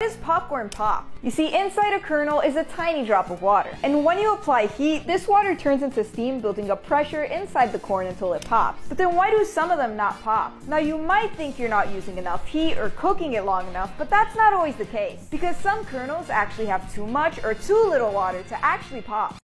Does popcorn pop? You see, inside a kernel is a tiny drop of water, and when you apply heat, this water turns into steam, building up pressure inside the corn until it pops. But then why do some of them not pop? Now you might think you're not using enough heat or cooking it long enough, but that's not always the case, because some kernels actually have too much or too little water to actually pop.